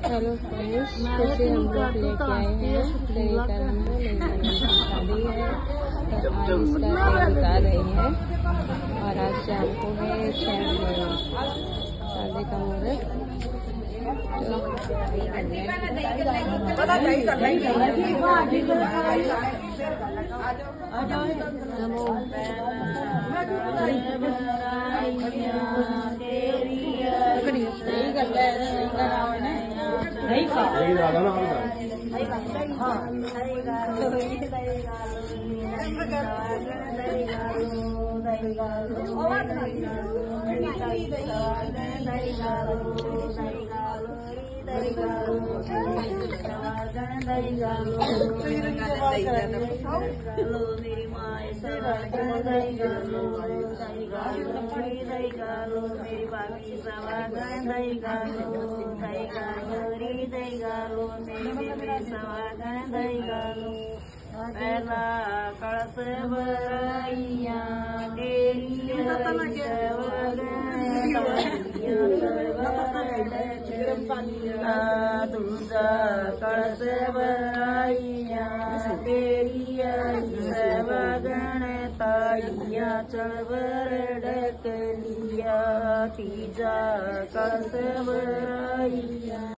Hello friends, फिर से हम लोग लेके आए हैं शादी है तो आज इसका केक उतार रही है और आज शाम को है शादी का मुहूर्त। पहला कलश भरैया दूजा कलश भरैया वगण ताइया चलवर डकलिया तीजा कलश भरैया।